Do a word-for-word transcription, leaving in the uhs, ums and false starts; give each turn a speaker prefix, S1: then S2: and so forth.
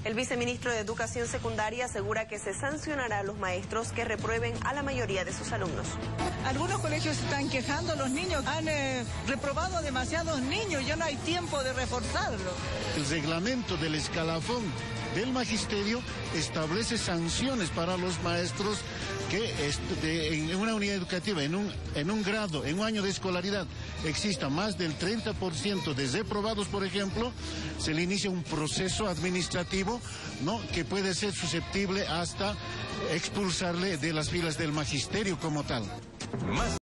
S1: El viceministro de Educación Secundaria asegura que se sancionará a los maestros que reprueben a la mayoría de sus alumnos.
S2: Algunos colegios se están quejando, los niños han eh, reprobado a demasiados niños, ya no hay tiempo de reforzarlo.
S3: El reglamento del escalafón del magisterio establece sanciones para los maestros que de, en una unidad educativa, en un, en un grado, en un año de escolaridad, exista más del treinta por ciento de reprobados, por ejemplo, se le inicia un proceso administrativo, ¿no?, que puede ser susceptible hasta expulsarle de las filas del magisterio como tal. Más